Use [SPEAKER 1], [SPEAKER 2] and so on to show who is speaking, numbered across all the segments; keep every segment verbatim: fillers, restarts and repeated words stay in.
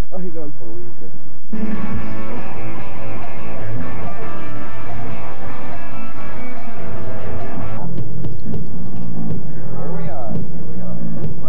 [SPEAKER 1] I don't believe it. Here we are. Here we are.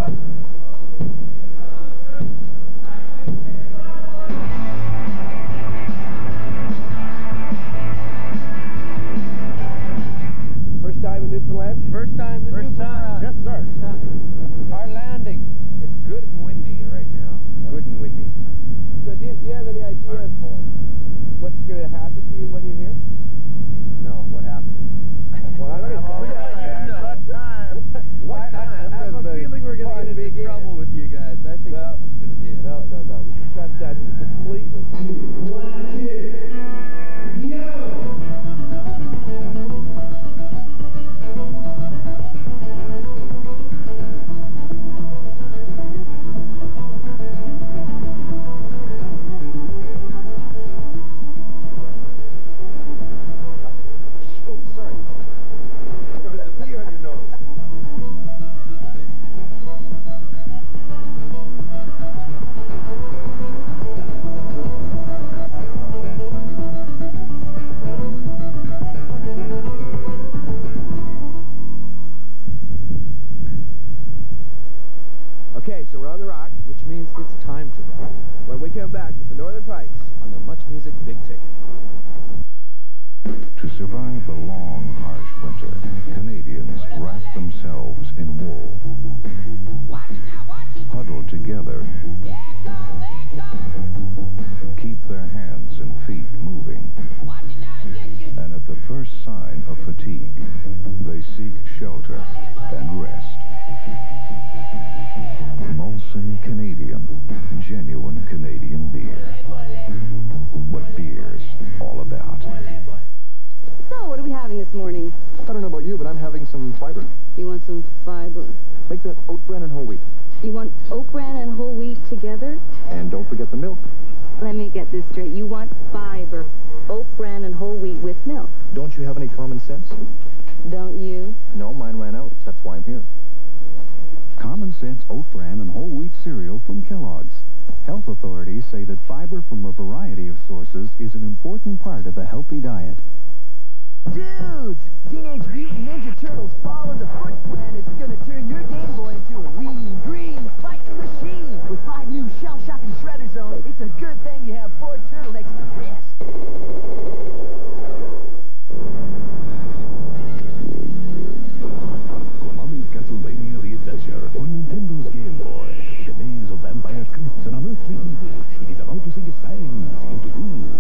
[SPEAKER 1] First time in Newfoundland?
[SPEAKER 2] First time in
[SPEAKER 1] First
[SPEAKER 2] Newfoundland.
[SPEAKER 1] time. Yes, sir.
[SPEAKER 2] First time. Our landing. It's good and windy right now. Good and windy.
[SPEAKER 1] So do you, do you have any ideas what's going to happen to you when you're here?
[SPEAKER 2] No, what happened?
[SPEAKER 1] Well, I don't know.
[SPEAKER 2] What time? What time? I have a feeling we're going to get into
[SPEAKER 1] begin.
[SPEAKER 2] trouble with you guys. I think
[SPEAKER 1] No.
[SPEAKER 2] this is going to be it.
[SPEAKER 1] No, no, no. You can trust that completely. Okay, so we're on the rock,
[SPEAKER 2] Which means it's time to rock
[SPEAKER 1] when we come back with the Northern Pikes.
[SPEAKER 2] on the Much Music Big Ticket.
[SPEAKER 3] To survive the long, harsh winter, Canadians wrap themselves in wool.
[SPEAKER 4] Watch it now, watch it.
[SPEAKER 3] Huddle together,
[SPEAKER 4] Echo, echo.
[SPEAKER 3] keep their hands and feet moving,
[SPEAKER 4] Watch it now, get you.
[SPEAKER 3] and at the first sign of fatigue, they seek shelter and rest. Molson Canadian, genuine Canadian beer. What beer's all about.
[SPEAKER 5] So, what are we having this morning?
[SPEAKER 6] I don't know about you, but I'm having some fiber.
[SPEAKER 5] You want some fiber?
[SPEAKER 6] Make that oat bran and whole wheat.
[SPEAKER 5] You want oat bran and whole wheat together?
[SPEAKER 6] And don't forget the milk.
[SPEAKER 5] Let me get this straight. You want fiber, oat bran and whole wheat with milk.
[SPEAKER 6] Don't you have any common sense?
[SPEAKER 5] Don't you?
[SPEAKER 6] No, mine ran out. That's why I'm here.
[SPEAKER 7] Common Sense Oat Bran and Whole Wheat Cereal from Kellogg's. Health authorities say that fiber from a variety of sources is an important part of a healthy diet.
[SPEAKER 8] Dudes! Teenage Mutant Ninja Turtles Fall of the Foot Clan is gonna turn your Game Boy into a lean, green, fighting machine! With five new shell-shocking shredder zones, it's a good thing you have four turtlenecks to risk.
[SPEAKER 9] Konami's Castlevania The Adventure for Nintendo's Game Boy. The maze of vampire crypts and unearthly evil. It is about to sink its fangs into you.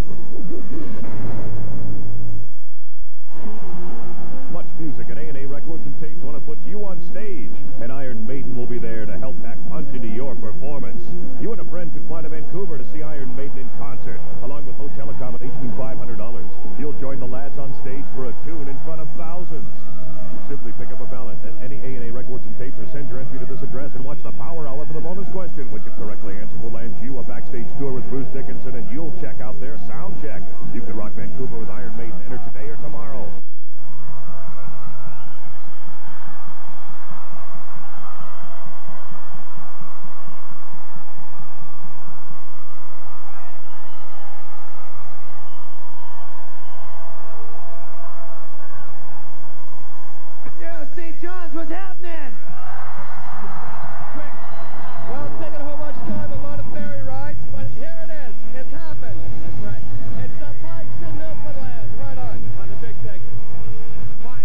[SPEAKER 10] Much Music and A and A Records and Tapes want to put you on stage, and Iron Maiden will be there to help pack punch into your performance. You and a friend can fly to Vancouver to see Iron Maiden in concert, along with hotel accommodation and five hundred dollars. You'll join the lads on stage for a tune in front of thousands. Simply pick up a ballot at any A and A Records and Tapes or send your entry to this address and watch the Power Hour for the bonus question, which if correctly answered will land you a backstage tour with Bruce Dickinson, and you'll check out their sound check. You can rock Vancouver with Iron Maiden. Enter today or tomorrow.
[SPEAKER 8] Yeah, Saint John's, what's happening?
[SPEAKER 1] Quick. Well, it's taken a whole bunch of time, a lot of ferry rides, but here it is. It's happened. That's right. It's the Pikes in Newfoundland. Right on. On the big ticket. Fine.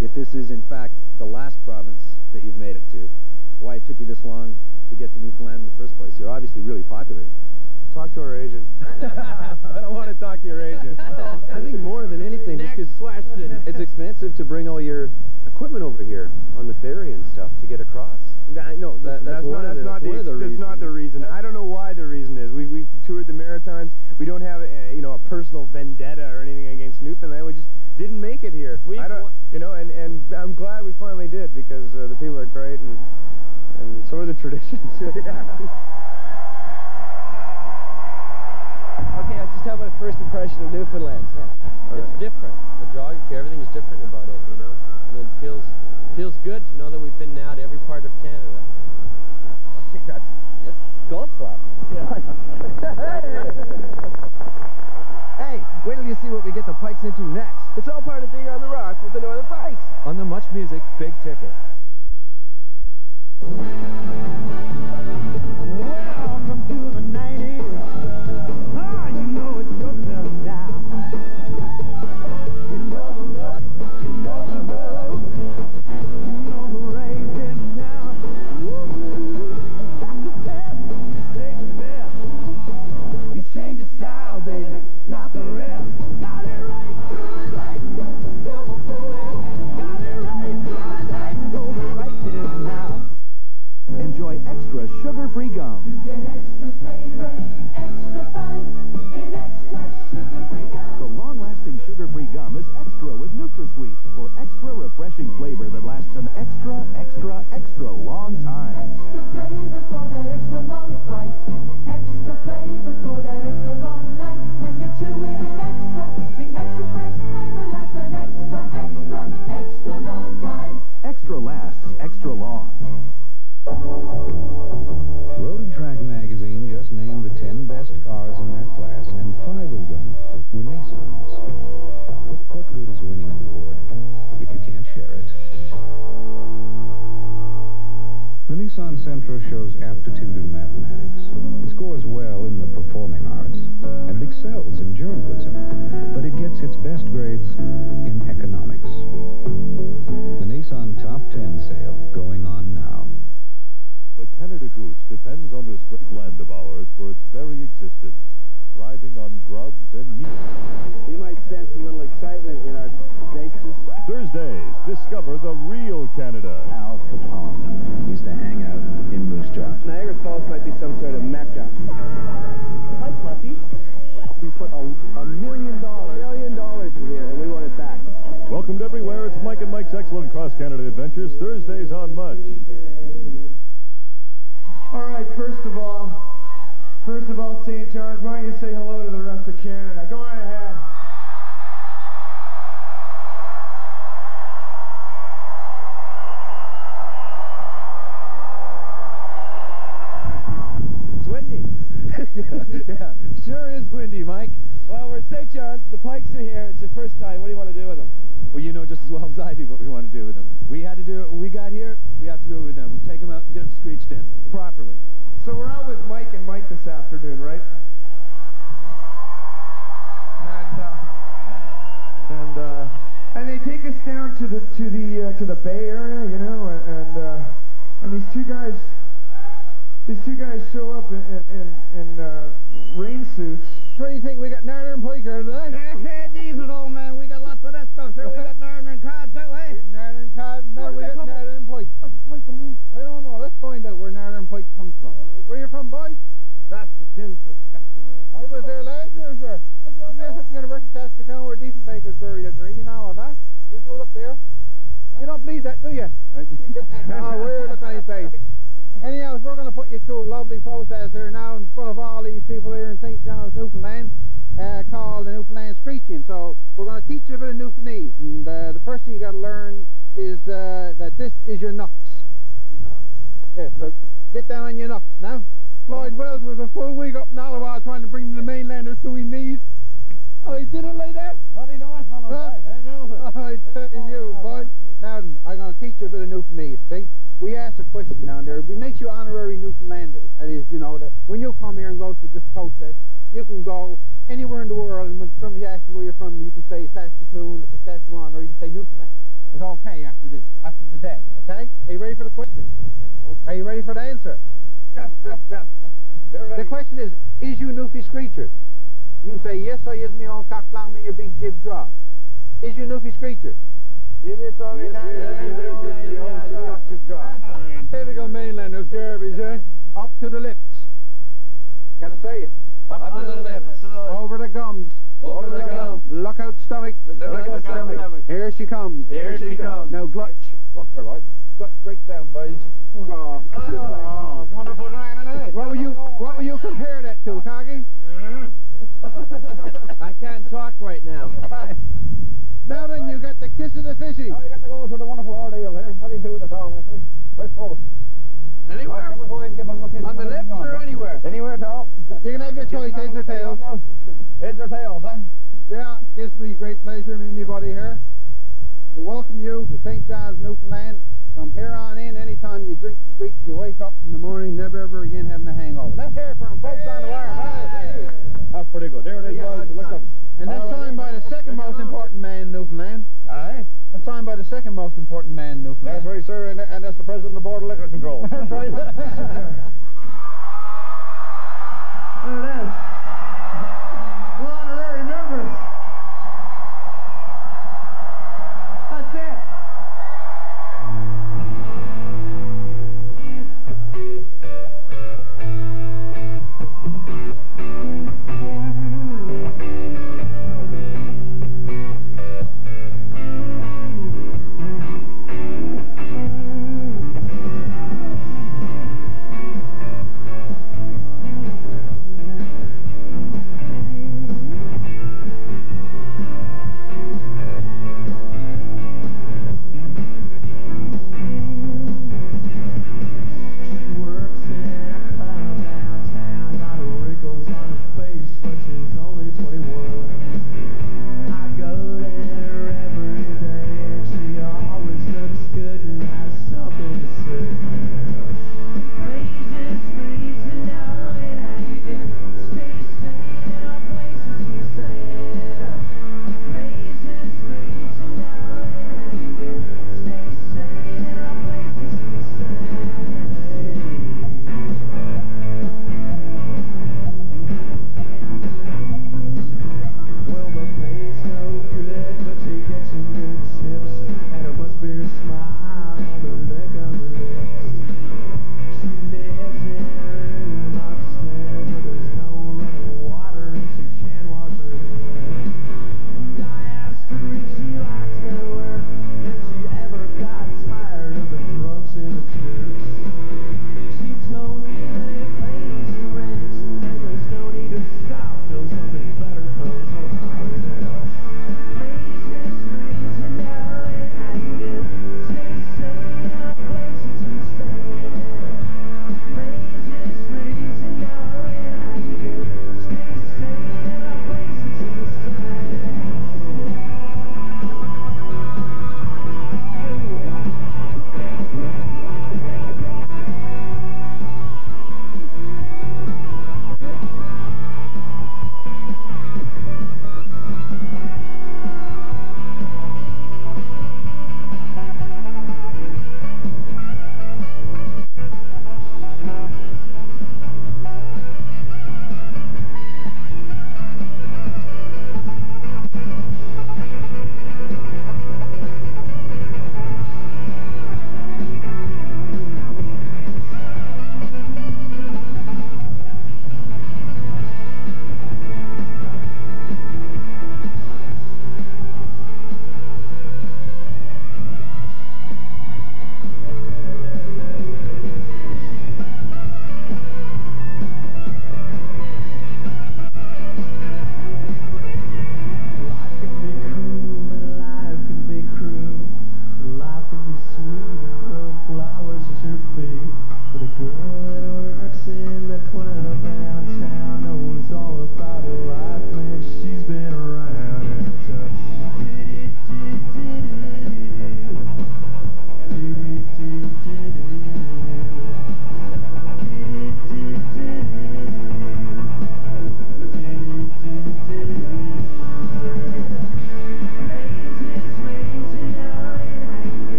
[SPEAKER 11] if this is in fact the last province that you've made it to, why it took you this long to get to Newfoundland in the first place. You're obviously really popular.
[SPEAKER 1] Talk to our agent.
[SPEAKER 11] I don't want to talk to your agent. I think more than anything,
[SPEAKER 1] Next
[SPEAKER 11] just
[SPEAKER 1] question.
[SPEAKER 11] it's expensive to bring all your equipment over here on the ferry and stuff to get across.
[SPEAKER 1] I, no,
[SPEAKER 11] That-
[SPEAKER 1] listen,
[SPEAKER 11] that's
[SPEAKER 1] that's,
[SPEAKER 11] one
[SPEAKER 1] not,
[SPEAKER 11] of
[SPEAKER 1] that's
[SPEAKER 11] the-
[SPEAKER 1] not
[SPEAKER 11] that's
[SPEAKER 1] the,
[SPEAKER 11] one of the
[SPEAKER 1] that's not the reason. I don't know why the reason is. We, we've toured the Maritimes. We don't have, a, you know, a personal vendetta or anything against Newfoundland. We just didn't make it here.
[SPEAKER 12] We
[SPEAKER 1] I don't, you know, and, and I'm glad we finally did because uh, the people are great and and so are the traditions.
[SPEAKER 12] Okay, I just have a first impression of Newfoundland.
[SPEAKER 1] Yeah.
[SPEAKER 12] It's different. The geography, everything is different about it, you know. And it feels feels good to know that we've been now to every part of Canada.
[SPEAKER 11] I think that's
[SPEAKER 12] Yep.
[SPEAKER 11] golf clap.
[SPEAKER 8] Hey, wait till you see what we get the Pikes into next.
[SPEAKER 1] It's all part of being on the rock with the Northern Pikes.
[SPEAKER 11] On the Much Music Big Ticket.
[SPEAKER 8] Welcome to the nineties. Ah, you know it's your turn now. You know the look, you know the hook, you know the raising now. Woo, that's the test, take the best. You change your style, baby, not the rest. Got it right, too late, silver bullet. Got it right, too late, over right here now.
[SPEAKER 7] Enjoy extra sugar-free gum.
[SPEAKER 4] You get extra flavor, extra fun in extra sugar-free gum.
[SPEAKER 7] The long-lasting sugar-free gum is extra with NutraSweet for extra refreshing flavor that lasts an extra, extra, extra long time.
[SPEAKER 4] Extra flavor for that extra long flight. Extra flavor for that extra long night. When you chew it extra, the extra fresh flavor lasts an extra, extra, extra long time.
[SPEAKER 7] Extra lasts extra long.
[SPEAKER 3] Road and Track magazine just named the ten best cars in their class, and five of them were Nissans. But what good is winning an award if you can't share it? The Nissan Sentra shows aptitude in mathematics. It scores well in the performing arts, and it excels in journalism, but it gets its best grades in economics. The Nissan Top ten sale going on now.
[SPEAKER 10] The Canada Goose depends on this great land of ours for its very existence, thriving on grubs and meat.
[SPEAKER 1] You might sense a little excitement in our faces.
[SPEAKER 10] Thursdays, discover the real Canada.
[SPEAKER 7] Al Capone used to hang out in Moose Jaw.
[SPEAKER 1] Niagara Falls might be some sort of mecca. Hi, Fluffy. We put a, a million dollars, a million dollars in here, and we want it back.
[SPEAKER 10] Welcomed everywhere, it's Mike and Mike's Excellent Cross-Canada Adventures, Thursdays on Much.
[SPEAKER 1] All right, first of all, first of all, Saint John's, why don't you say hello to the rest of Canada? Go on ahead.
[SPEAKER 11] It's windy. yeah, yeah, sure is windy, Mike.
[SPEAKER 1] Well, we're at Saint John's. The Pikes are here. It's their first time. What do you want to do with them?
[SPEAKER 11] Well, you know just as well as I do what we want to do with them. We had to do it when we got here. We have to do it with them. We'll take them out and get them screeched in properly.
[SPEAKER 1] So we're out with Mike and Mike this afternoon, right? And uh, and uh, and they take us down to the to the uh, to the Bay Area, you know, and uh, and these two guys, these two guys show up in in, in uh, rain suits.
[SPEAKER 12] What do you think? We got Northern Pike here today?
[SPEAKER 1] Yeah, Jesus, old man, we got lots of that stuff, sir. We got Northern Cod too, eh?
[SPEAKER 12] Northern Cod, no, we got Northern Pike. What's the Pike from? I don't know. Let's find out where Northern Pike comes from. Where you from, boys? Saskatoon, Saskatchewan. I was there last year, sir. Yes, at the University of Saskatoon, where decent bakers buried up there. You know all of that? Yes, I was up there. You don't believe that, do you? Oh, weird look on your face. Anyhow, we're going to put you through a lovely process here now in front of all these people here in Saint John's, Newfoundland, uh, called the Newfoundland Screeching. So we're going to teach you a bit of Newfoundlandese, and uh, the first thing you got to learn is uh, that this is your nuts. Your nuts? Yes, so get down on your nuts now. Floyd Wells was a full week up in Ottawa trying to bring the mainlanders to his knees. Oh, he did it like that? How do you know, fellow? Huh? I tell you, boy. Now, I'm going to teach you a bit of Newfoundlandese, see? We ask a question down there. We make you honorary Newfoundlanders. That is, you know, that when you come here and go through this process, you can go anywhere in the world, and when somebody asks you where you're from, you can say Saskatoon or Saskatchewan, or you can say Newfoundland. is okay after this, after the day, okay? Are you ready for the question? Are you ready for the answer? The question is, is you Newfie Screechers? You say, yes, I is me all cock long me your big jib draw. Is you Newfie Screechers? Typical mainlanders, Gerbies, eh? Up to the lips. Gotta say it.
[SPEAKER 1] Up to the lips.
[SPEAKER 12] Over the gums.
[SPEAKER 1] Over the gums.
[SPEAKER 12] Look out stomach.
[SPEAKER 1] Look out stomach.
[SPEAKER 12] Here she comes.
[SPEAKER 1] Here she comes.
[SPEAKER 12] Now glutch.
[SPEAKER 6] What's her like?
[SPEAKER 12] Glutch right down, boys. Oh. Oh.
[SPEAKER 6] Wonderful dynamite.
[SPEAKER 12] What will you what will you compare that to, Coggy?
[SPEAKER 1] I can't talk right now.
[SPEAKER 12] Now then, you got the kiss of the fishy.
[SPEAKER 6] Oh, you got to go for the wonderful ordeal here. Nothing to do with it all, actually. First of all.
[SPEAKER 1] Anywhere? On the lips or anywhere?
[SPEAKER 6] Anywhere at all.
[SPEAKER 12] You can have your choice, heads or tails.
[SPEAKER 6] Heads or tails, huh?
[SPEAKER 12] Yeah, it gives me great pleasure, me and my buddy here, to welcome you to Saint John's, Newfoundland. From here on in, anytime you drink the streets, you wake up in the morning, never ever again having a hangover. Let's hear from folks on the wire. Hey.
[SPEAKER 6] That's pretty good. There it is, boys. Look up.
[SPEAKER 12] And that's signed by the second most important man in Newfoundland.
[SPEAKER 6] Aye.
[SPEAKER 12] That's signed by the second most important man in Newfoundland.
[SPEAKER 6] That's right, sir, and, and that's the president of the Board of Liquor Control.
[SPEAKER 12] That's right.
[SPEAKER 1] There it is. A lot of honorary members. That's it.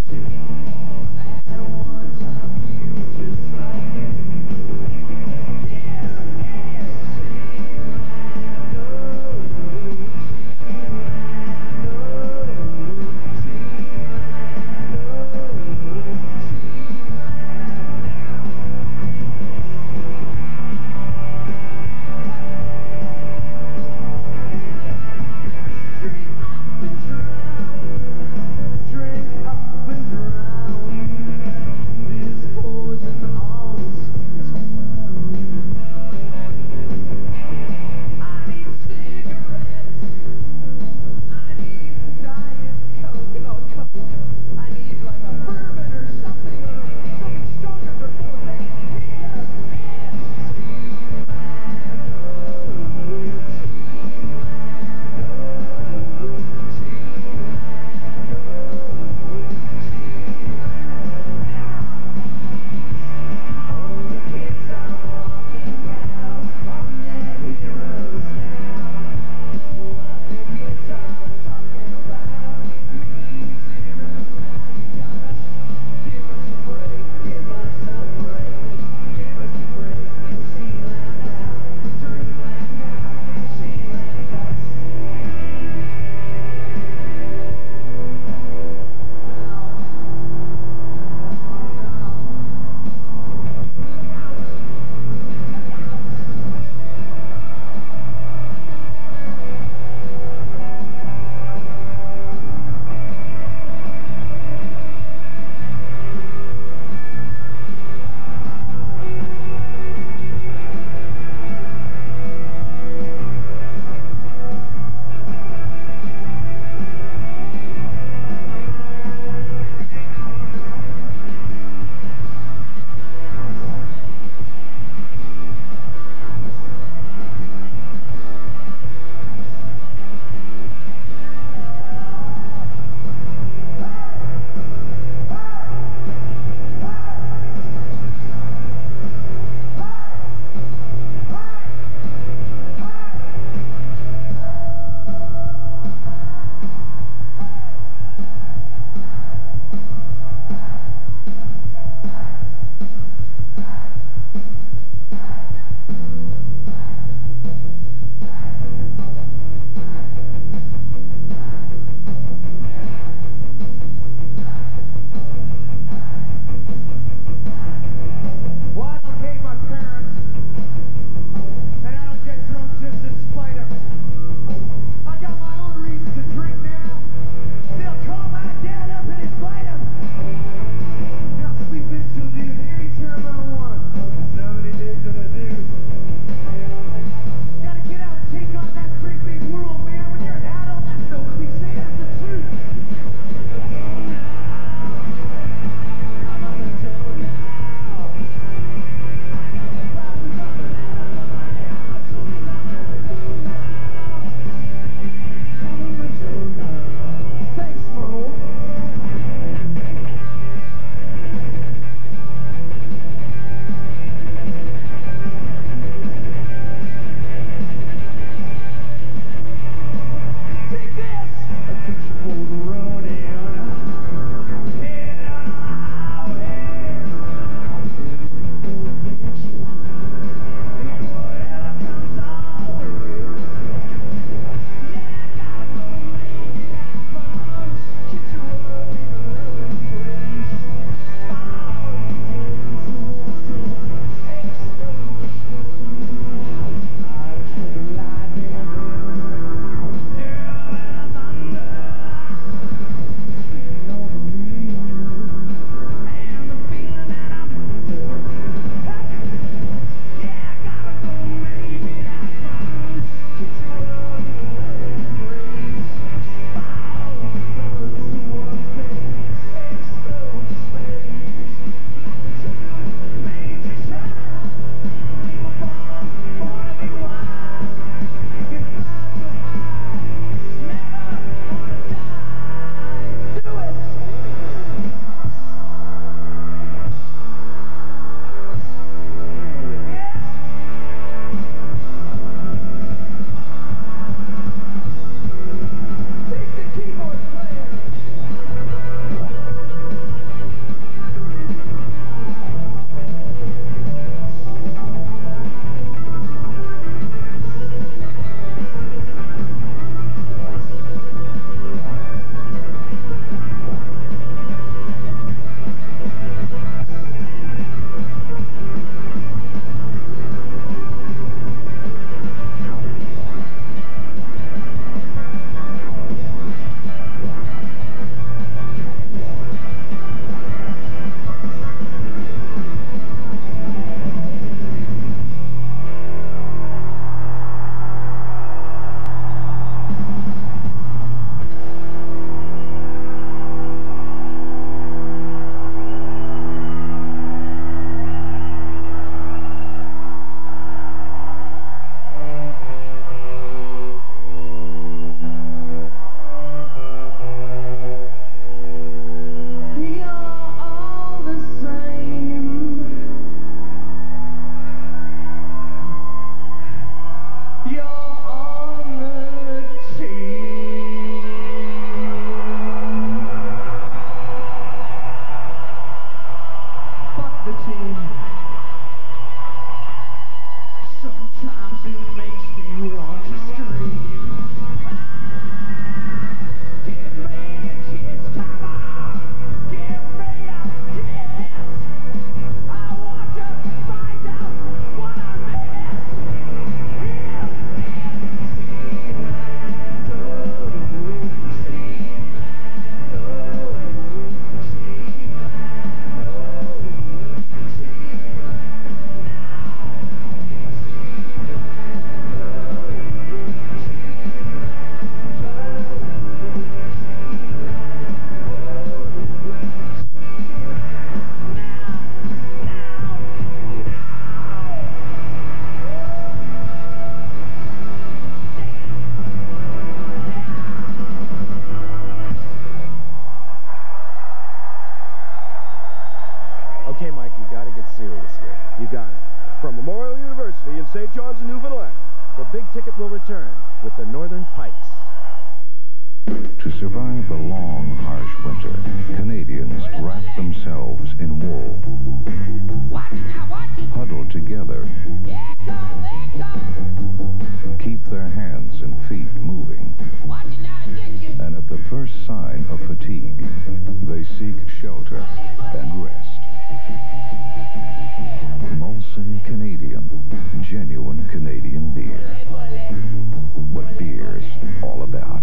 [SPEAKER 4] Drink up and drown. Sometimes it makes me want to scream. Give me a kiss, come on. Give me a kiss. I want to find out what I miss.
[SPEAKER 11] Okay, Mike, you gotta get serious here. You got it. From Memorial University in Saint John's, Newfoundland, the big ticket will return with the Northern Pikes.
[SPEAKER 7] To survive the long, harsh winter, Canadians wrap themselves in wool. Huddled together, keep their hands and feet moving. And at the first sign of fatigue, they seek shelter and rest. Molson Canadian, genuine Canadian beer. What beer's all about.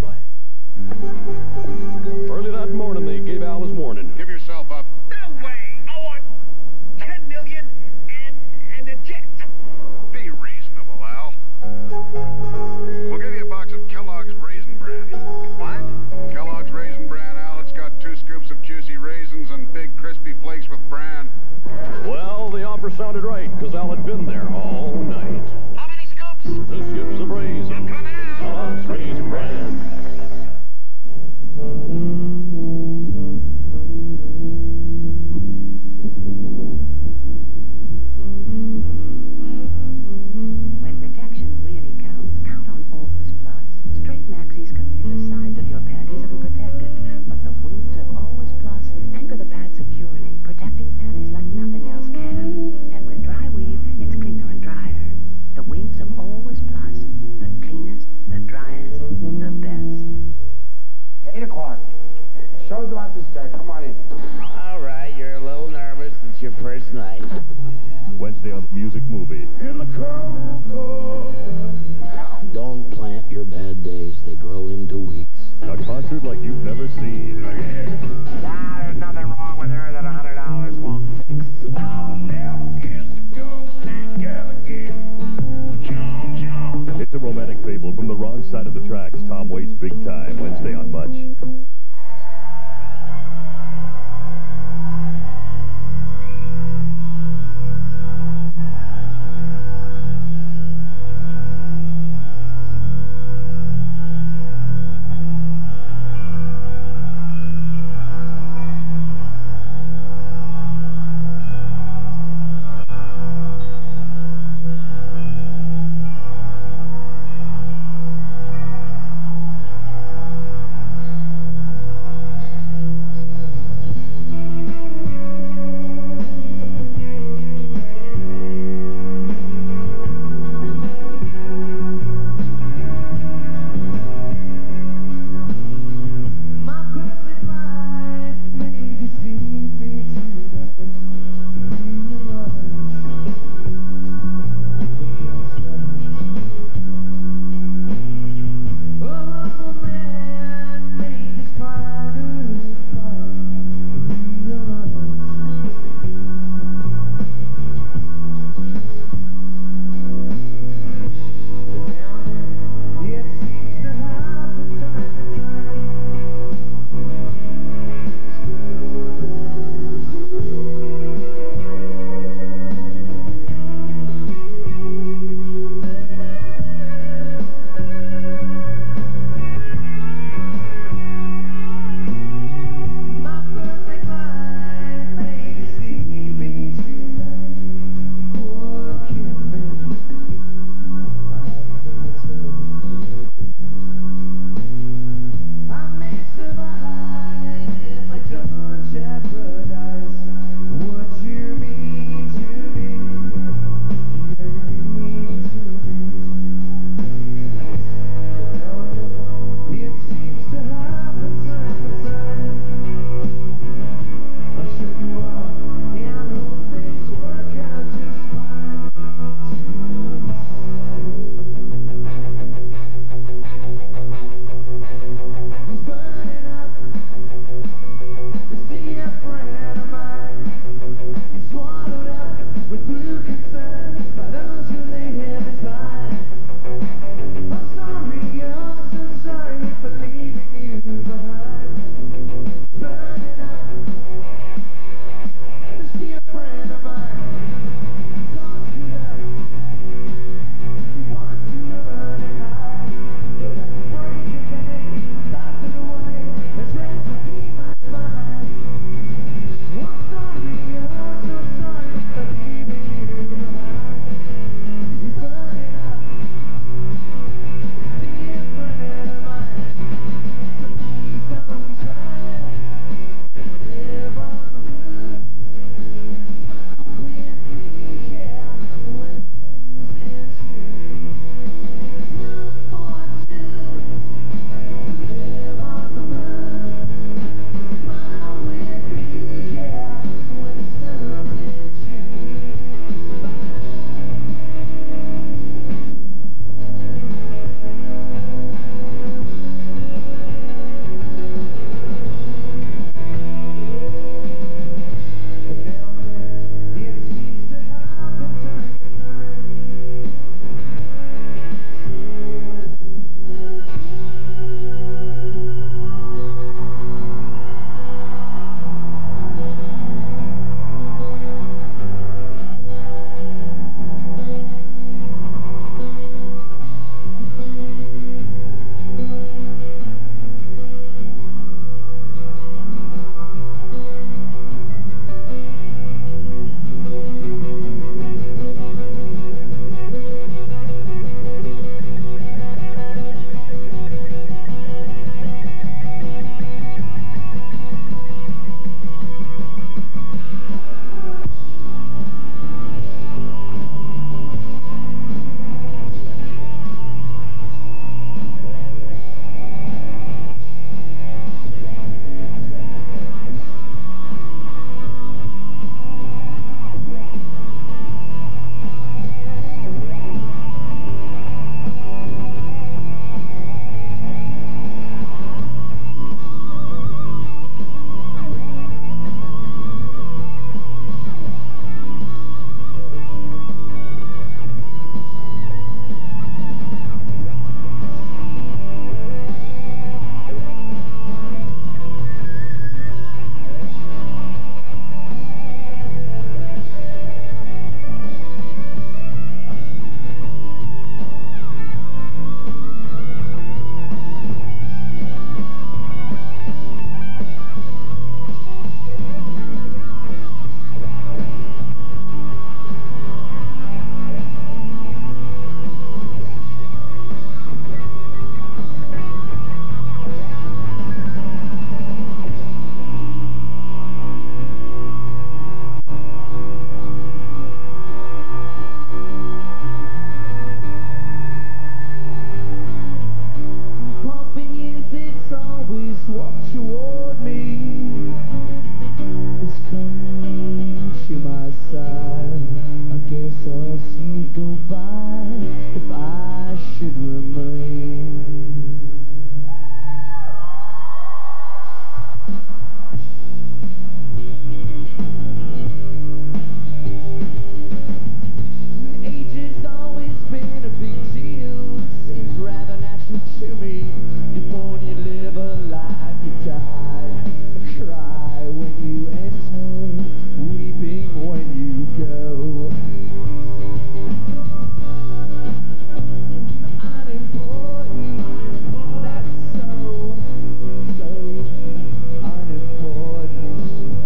[SPEAKER 10] Early that morning, they gave Al his warning.
[SPEAKER 13] Give yourself up.
[SPEAKER 14] No way! I want ten million and, and a jet.
[SPEAKER 13] Be reasonable, Al. We'll give you a box of Kellogg's Raisin Bran.
[SPEAKER 14] What?
[SPEAKER 13] Kellogg's Raisin Bran, Al. It's got two scoops of juicy raisins and big crispy flakes with bran.
[SPEAKER 10] Well, the offer sounded right, because Al had been there all night.
[SPEAKER 14] How many scoops?
[SPEAKER 10] Two scoops of raisin.
[SPEAKER 14] I'm coming out.
[SPEAKER 10] Kellogg's Raisin Bran.
[SPEAKER 5] When protection really counts, count on Always Plus. Straight maxis can leave the sides of your panties unprotected, but the wings of Always Plus anchor the pad securely, protecting panties like nothing else can. And with dry weave, it's cleaner and drier. The wings of Always Plus, the cleanest, the driest, the best.
[SPEAKER 6] Eight o'clock. Show's about to start. Come on in.
[SPEAKER 14] All right, you're a little nervous. It's your first night.
[SPEAKER 10] Wednesday on the Music Movie.
[SPEAKER 14] In the cold, cold.
[SPEAKER 15] Don't plant your bad days. They grow into weeks.
[SPEAKER 10] A concert like you've never seen.
[SPEAKER 14] Nah, there's nothing wrong with her that a hundred dollars won't fix. I'll never kiss a ghost again.
[SPEAKER 10] It's a romantic fable from the wrong side of the tracks. Tom Waits Big Time, Wednesday on Much.
[SPEAKER 4] a big deal. Seems rather natural to me. You're born, you live a life, you die. Cry when you enter, weeping when you go. Unimportant, that's so, so unimportant.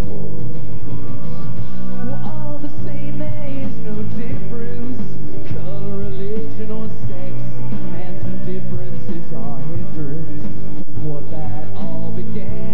[SPEAKER 4] We're all the same, there is no difference. Color, religion, or sex. And some differences are hindrance from what that all began.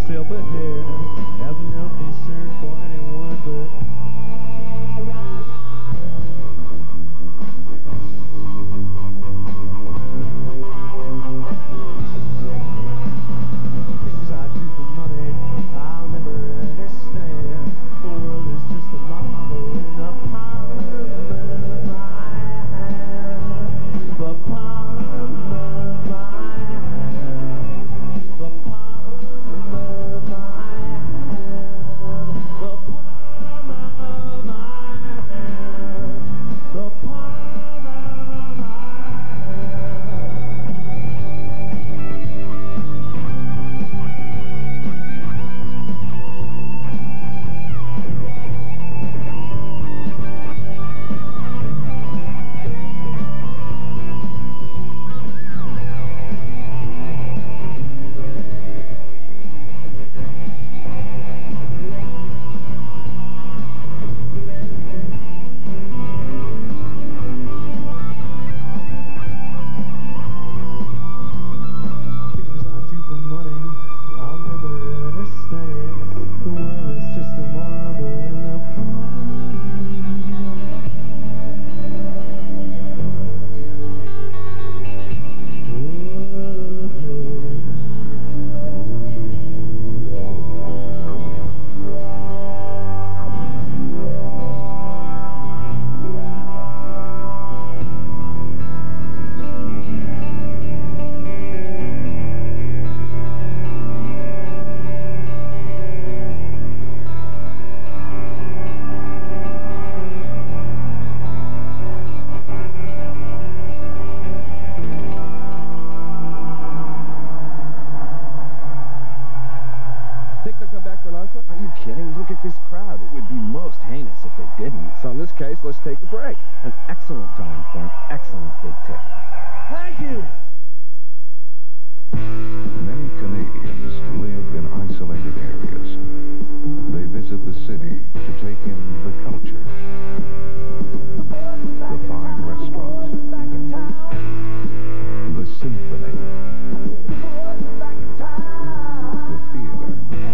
[SPEAKER 16] yourself ahead. Have no concern for anyone but things I do for money. I'll never understand. The world is just a marvel in the palm of my hand. The palm of my hand. The palm of my hand. The palm of my hand. The palm of my things I do for money, I'll never understand. The world is just a marble in the
[SPEAKER 11] Think they'll come back for lunch? Are you kidding? Look at this crowd. It would be most heinous if they didn't. So in this case, let's take a break. An excellent time for an excellent big ticket.
[SPEAKER 8] Thank you.
[SPEAKER 3] Many Canadians live in isolated areas. They visit the city to take in the culture, the fine restaurants, the symphony, the theater,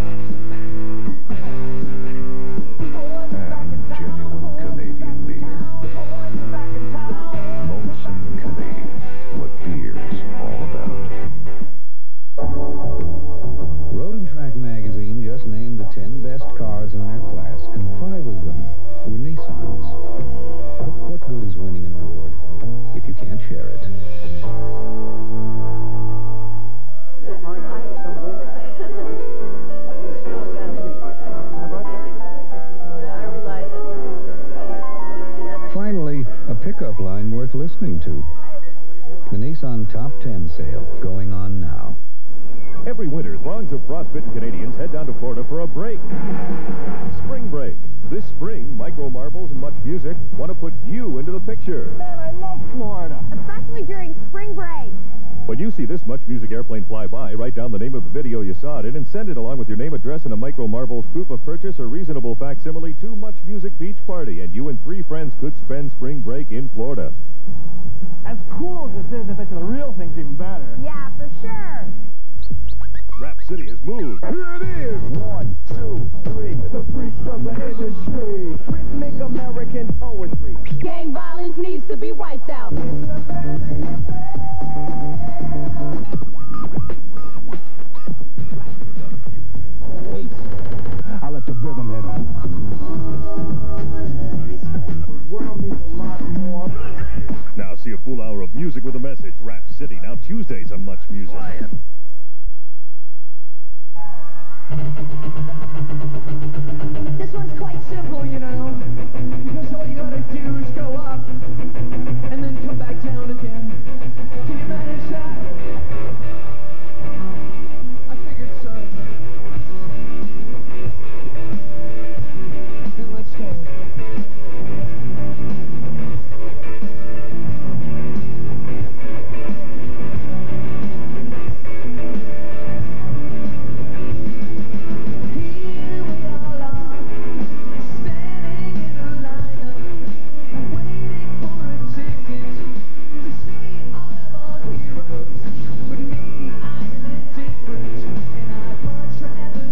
[SPEAKER 3] and genuine Canadian beer. Molson Canadian, what beer's all about. Road and Track magazine just named the ten best cars in their class, and five of them were Nissans. But what good is winning an award if you can't share it? Finally, a pickup line worth listening to. The Nissan Top ten sale going on now.
[SPEAKER 10] Every winter, throngs of frostbitten Canadians head down to Florida for a break. Spring break. This spring, Micro Marbles and Much Music want to put you into the picture.
[SPEAKER 8] Man, I love Florida.
[SPEAKER 17] Especially during spring break.
[SPEAKER 10] When you see this Much Music airplane fly by, write down the name of the video you saw it in and send it along with your name, address, and a Micro Marbles proof of purchase or reasonable facsimile to Much Music Beach Party, and you and three friends could spend spring break in Florida.
[SPEAKER 6] As cool as this is, I bet you the real thing's even better.
[SPEAKER 17] Yeah, for sure.
[SPEAKER 10] Rap City has moved.
[SPEAKER 8] Here it is. One, two, three. The freaks of the industry. Rhythmic American poetry.
[SPEAKER 17] Gang violence needs to be wiped out.
[SPEAKER 9] I'll let the rhythm hit 'em.
[SPEAKER 8] The world needs a lot more.
[SPEAKER 10] Now see a full hour of music with a message. Rap City, now Tuesdays on Much Music.
[SPEAKER 8] This one's quite simple, you know, because all you gotta do is go up and then come back down again. Can you manage that? I figured so. Then let's go. But me, I am indifferent, and I'd much rather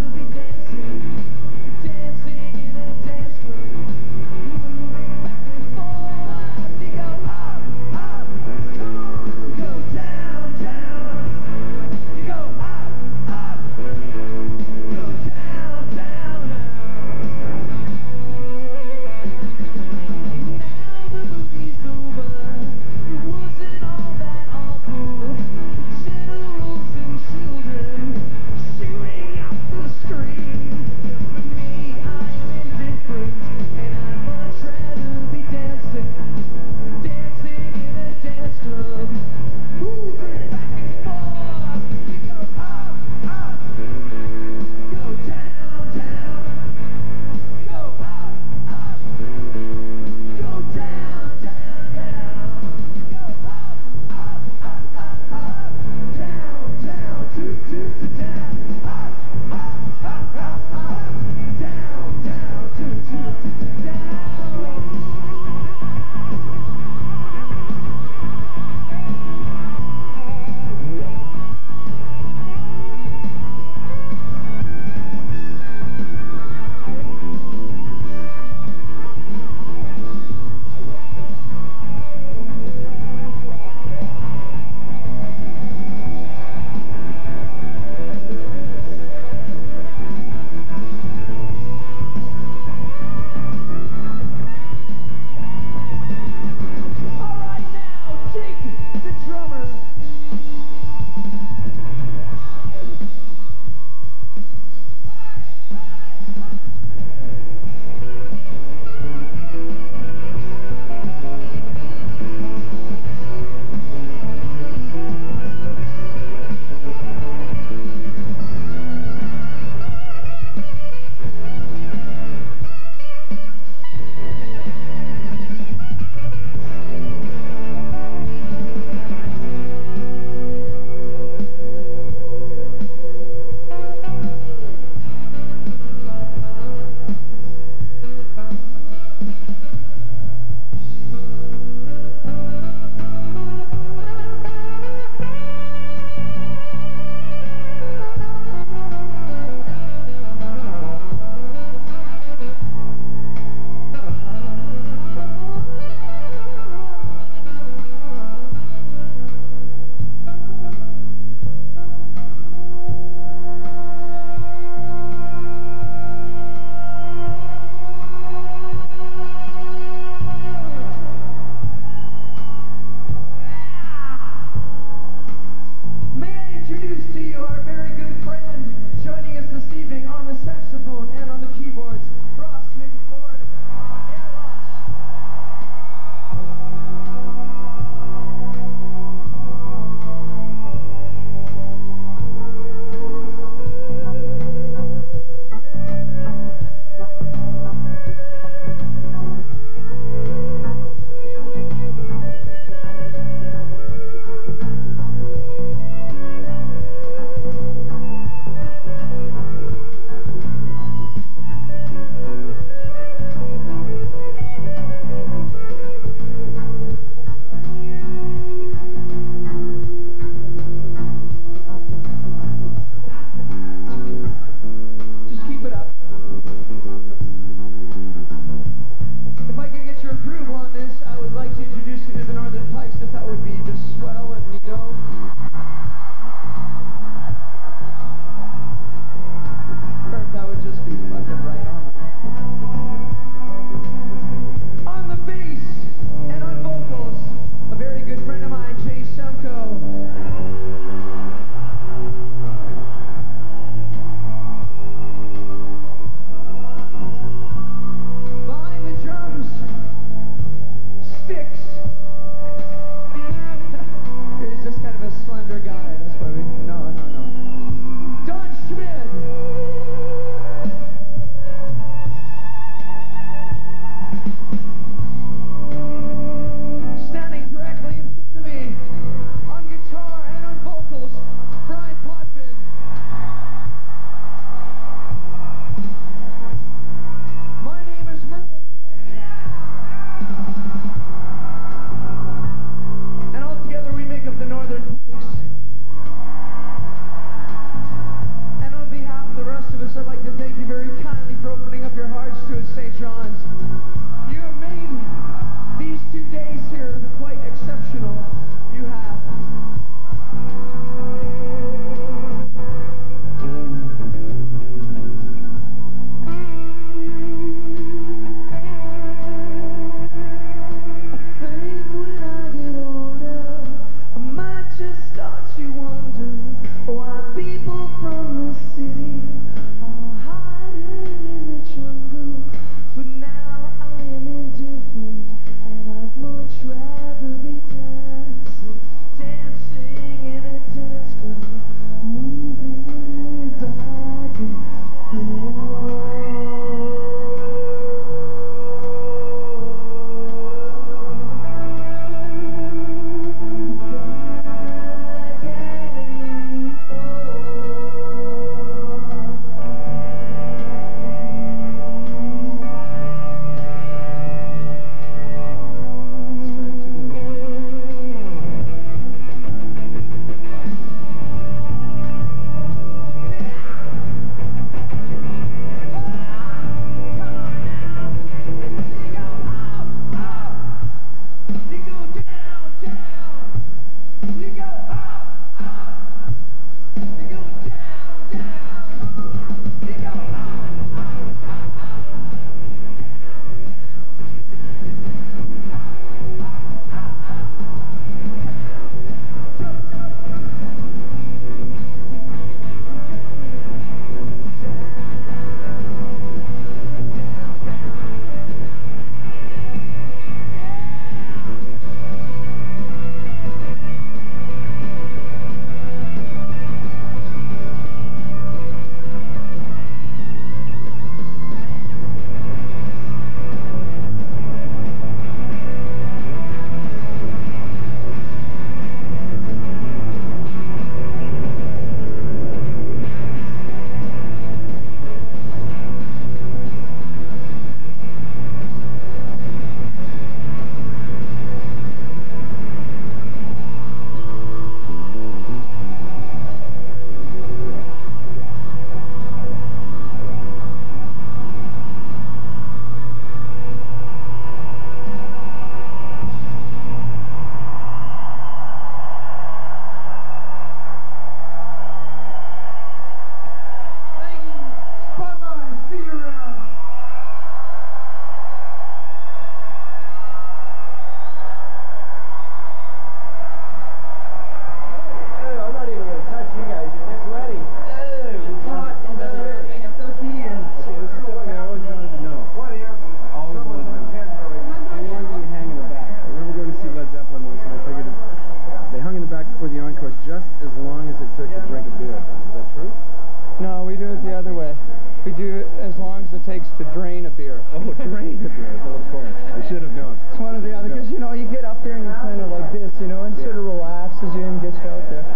[SPEAKER 18] We do as long as it takes to drain a beer.
[SPEAKER 11] Oh, drain a beer. Well, of course. I should have known.
[SPEAKER 18] It's one or the other, because, you know, you get up there and you're kind of like this, you know, and it sort of relaxes you and gets you out there.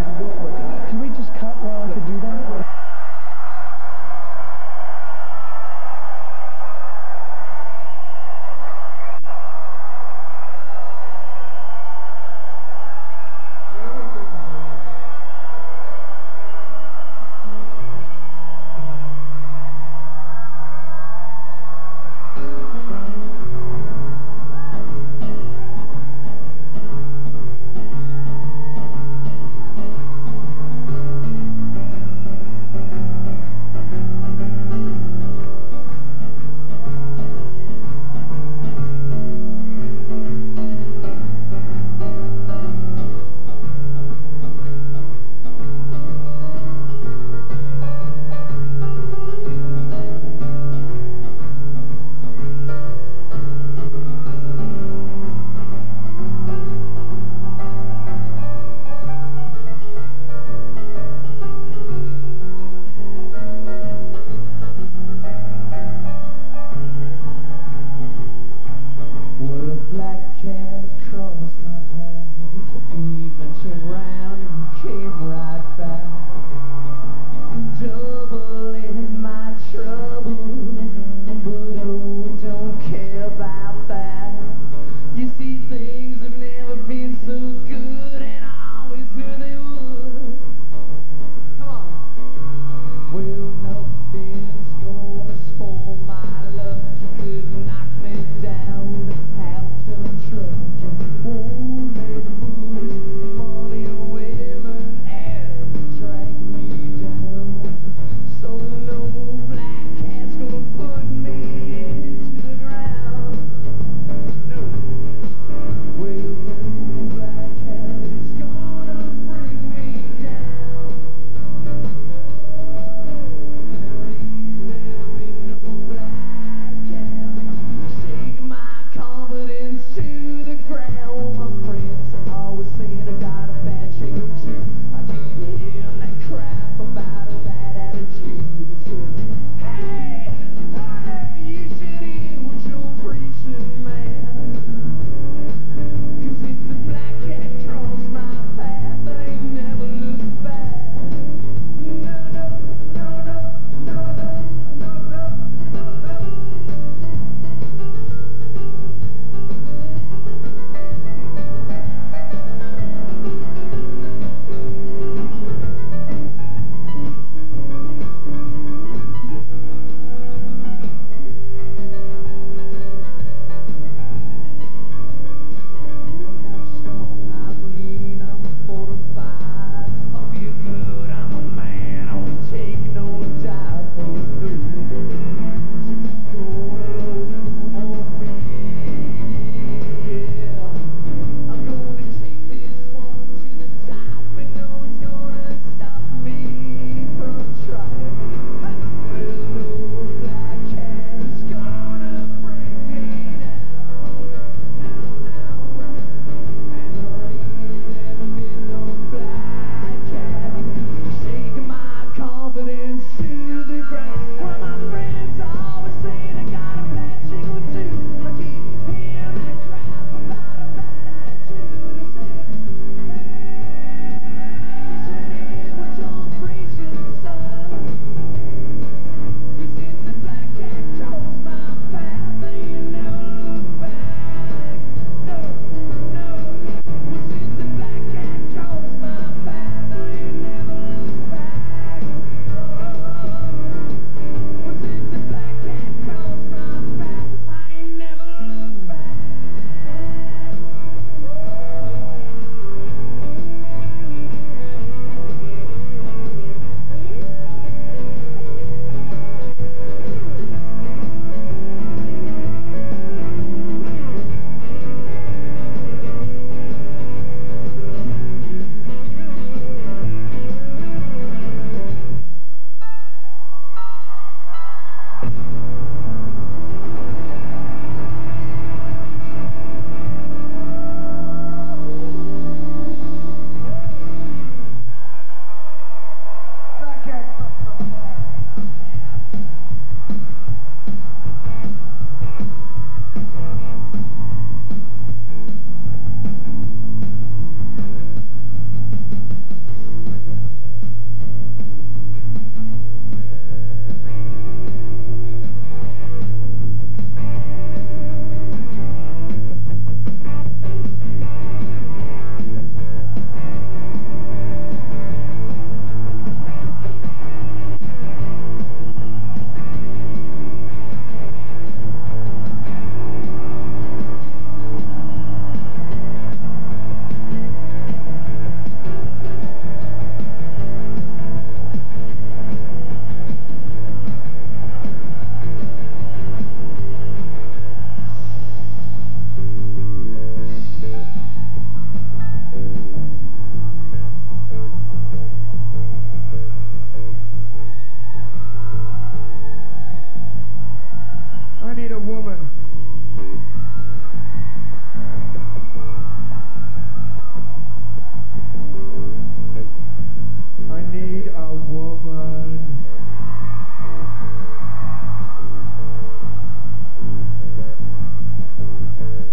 [SPEAKER 18] Can we just cut while I could do that?
[SPEAKER 16] Well,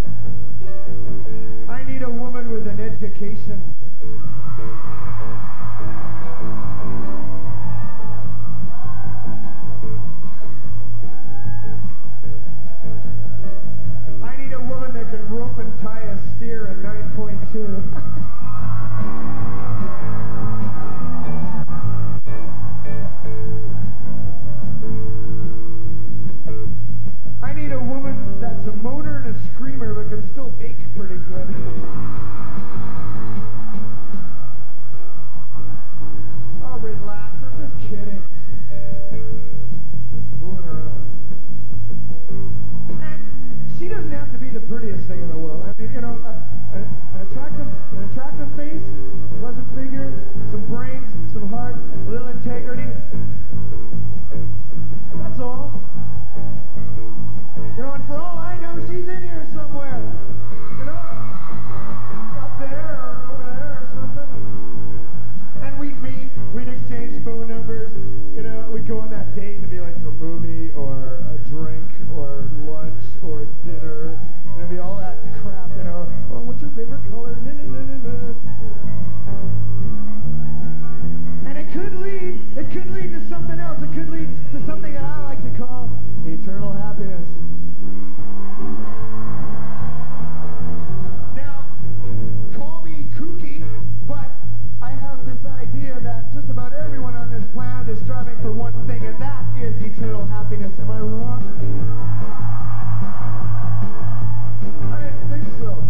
[SPEAKER 19] I need a woman with an education. I need a woman that can rope and tie a steer at nine point two. I need a woman that's a moaner and a screamer but can still bake pretty good. Oh, relax. I'm just kidding. Just fooling around. And she doesn't have to be the prettiest thing in the world. I mean, you know, uh, an, an attractive, an attractive face, pleasant figure, some brains, some heart, a little integrity. That's all. You know, and for all I know, she's in here somewhere. You know, up there or over there or something. And we'd meet, we'd exchange phone numbers. You know, we'd go on that date and be like a movie or a drink or lunch or dinner. And it'd be all that crap, you know. Oh, what's your favorite color? Na, na, na, na, na. And it could lead, it could lead to something else. It could lead to something that I like to call eternal happiness. Now, call me kooky, but I have this idea that just about everyone on this planet is striving for one thing, and that is eternal happiness. Am I wrong? I didn't think so.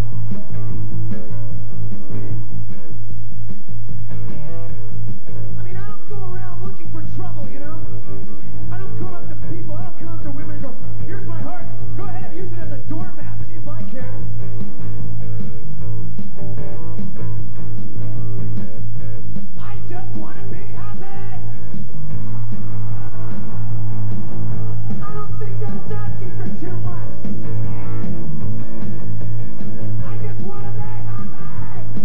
[SPEAKER 19] I mean, I don't go around looking for trouble, you know? I don't go up to people, I don't come up to women and go, here's my heart, go ahead, use it as a doormat, see if I care. I just want to be happy! I don't think that's asking for too much. I just want to be happy!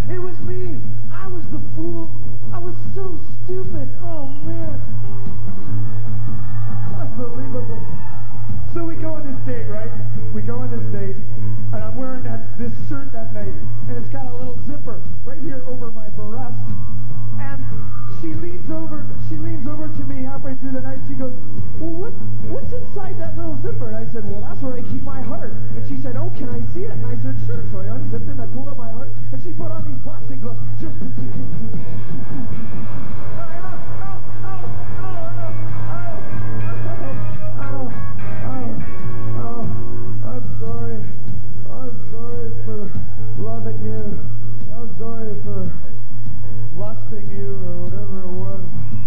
[SPEAKER 19] It was me. I was the fool. I was so stupid. Oh, man. Unbelievable. So we go on this date, right? We go on this date, and I'm wearing that this shirt that night, and it's got a little zipper right here over my breast. And she leans over, she leans over to me halfway through the night. She goes, "Well, what, what's inside that little zipper?" And I said, "Well, that's where I keep my heart." And she said, "Oh, can I see it?" And I said, "Sure." So I unzipped it and I pulled out my heart, and she put on these boxing gloves. She loving you. I'm sorry for lusting you or whatever it was.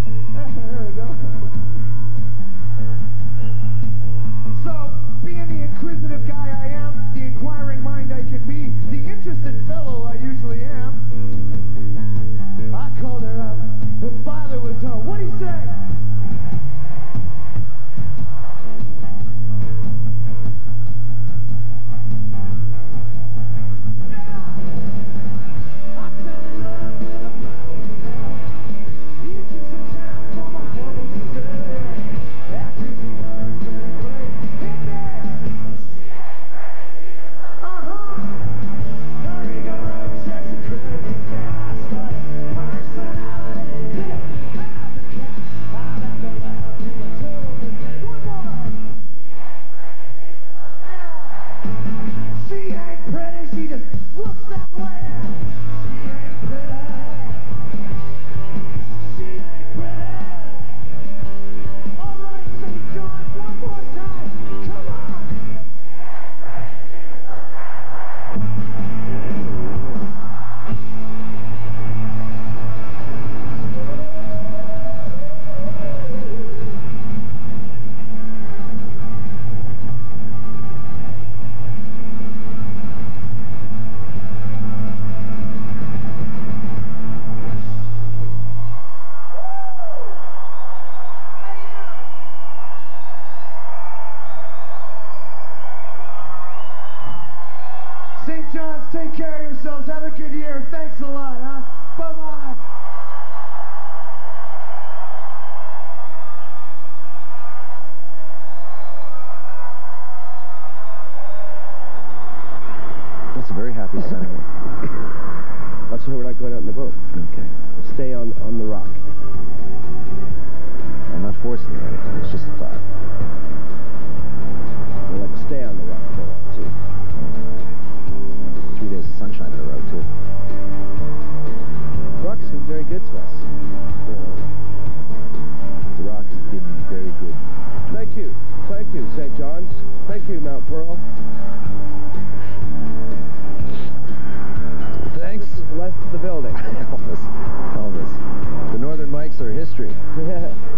[SPEAKER 19] So, being the inquisitive guy I am, the inquiring mind I can be, the interested fellow I usually am, I called her up. Her father was home. What'd he say? Saint John's, take care of yourselves. Have a good year. Thanks a lot, huh? Bye-bye.
[SPEAKER 11] It's a very happy Saturday. That's why we're not going out in the boat. Okay. Stay on, on the rock. I'm not forcing you or anything. It's just a thought. We'll let you stay on the rock for a while, too. Three days of sunshine in a row, too. The rock's been very good to us. You know, the rock's been very good. Thank you. Thank you, Saint John's. Thank you, Mount Pearl. Thanks. Left the building. Elvis. Elvis. The Northern Mics are history. Yeah.